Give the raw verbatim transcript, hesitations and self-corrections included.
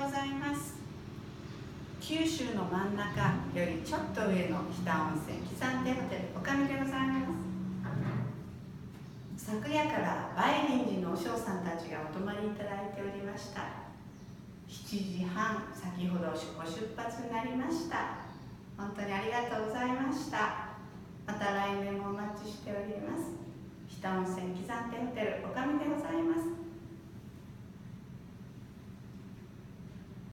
ございます。九州の真ん中よりちょっと上の北温泉喜山亭ホテルおかみでございます。昨夜から梅林寺の和尚さんたちがお泊まりいただいておりました。しちじはん、先ほどご出発になりました。本当にありがとうございました。また来年もまた